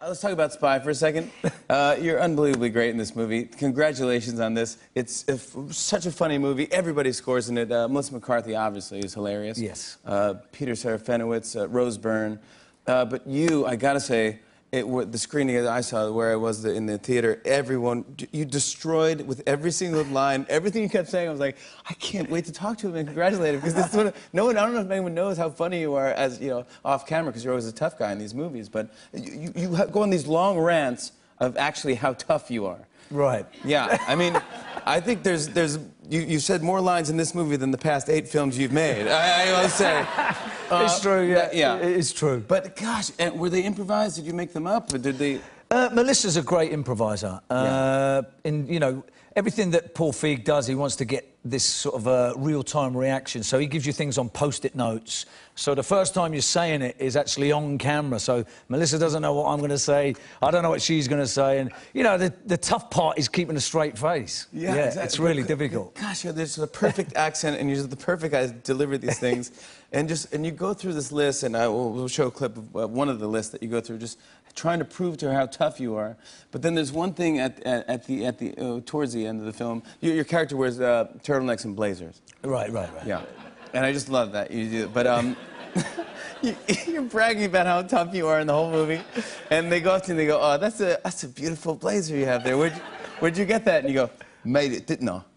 Let's talk about Spy for a second. You're unbelievably great in this movie. Congratulations on this. It's such a funny movie. Everybody scores in it. Melissa McCarthy, obviously, is hilarious. Yes. Peter Serafinowicz, Rose Byrne. But you, I gotta say, the screening that I saw, where I was in the theater, everyone, you destroyed with every single line, everything you kept saying. I was like, I can't wait to talk to him and congratulate him, because this is what, no one, I don't know if anyone knows how funny you are as, you know, off camera, because you're always a tough guy in these movies, but you go on these long rants of actually how tough you are. Right. Yeah, I mean, I think you've said more lines in this movie than the past 8 films you've made. I always say. It's true, yeah. Yeah. It is true. But, gosh, were they improvised? Did you make them up, or did they... Melissa's a great improviser. Yeah. You know, everything that Paul Feig does, he wants to get this sort of real-time reaction. So he gives you things on Post-it notes. So the first time you're saying it is actually on camera. So Melissa doesn't know what I'm going to say. I don't know what she's going to say. And, you know, the tough part is keeping a straight face. Yeah, exactly. It's really difficult. Gosh, there's the perfect accent, and you're the perfect guy to deliver these things. And you go through this list, and we'll show a clip of one of the lists that you go through, just trying to prove to her how tough you are. But then there's one thing towards the end of the film. Your character wears turtlenecks and blazers. Right. Yeah, and I just love that you do. But you're bragging about how tough you are in the whole movie, and they go up to you and they go, "Oh, that's a beautiful blazer you have there. Where'd you get that?" And you go, "Made it, didn't I?"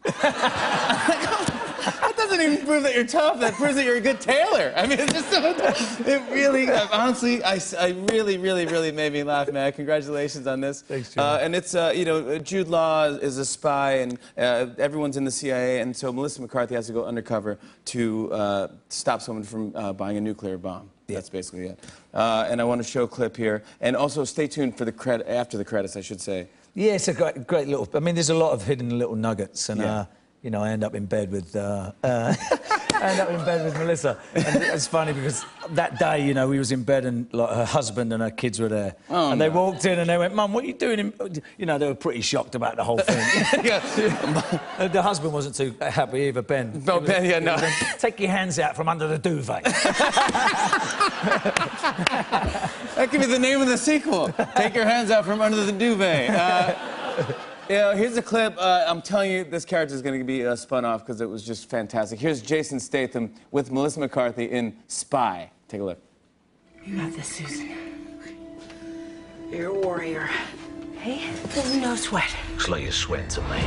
That doesn't even prove that you're tough. That proves that you're a good tailor. I mean, it's just it really, honestly, I really made me laugh, man. Congratulations on this. Thanks, Jimmy. And it's, you know, Jude Law is a spy, and everyone's in the CIA, and so Melissa McCarthy has to go undercover to stop someone from buying a nuclear bomb. Yeah. That's basically it. And I want to show a clip here, and also stay tuned for after the credits, I should say. Yeah, it's a great little... I mean, there's a lot of hidden little nuggets, and... Yeah. You know, I end up in bed with Melissa. And it's funny because that day, you know, we was in bed and like her husband and her kids were there. Oh, and they walked in and they went, "Mum, what are you doing?" You know, they were pretty shocked about the whole thing. The husband wasn't too happy either, Ben. No, Ben, yeah, no. Take your hands out from under the duvet. That could be the name of the sequel. Take your hands out from under the duvet. You know, here's a clip. I'm telling you, this character is going to be spun off because it was just fantastic. Here's Jason Statham with Melissa McCarthy in Spy. Take a look. You got this, Susan. You're a warrior. Hey, no sweat. Looks like you're sweating to me.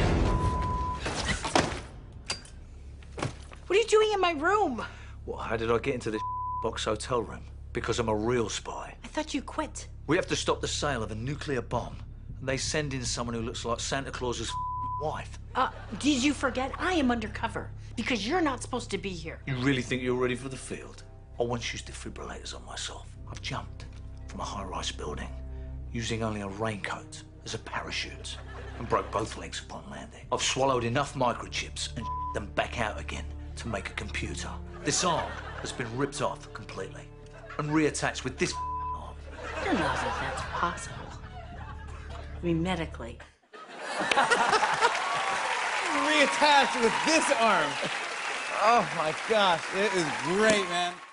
What are you doing in my room? Well, how did I get into this box hotel room? Because I'm a real spy. I thought you quit. We have to stop the sale of a nuclear bomb. And they send in someone who looks like Santa Claus's wife. Did you forget? I am undercover because you're not supposed to be here. You really think you're ready for the field? I once used defibrillators on myself. I've jumped from a high-rise building using only a raincoat as a parachute and broke both legs upon landing. I've swallowed enough microchips and them back out again to make a computer. This arm has been ripped off completely and reattached with this arm. I don't know if that's possible. I mean, medically. Reattached with this arm. Oh, my gosh. It is great, man.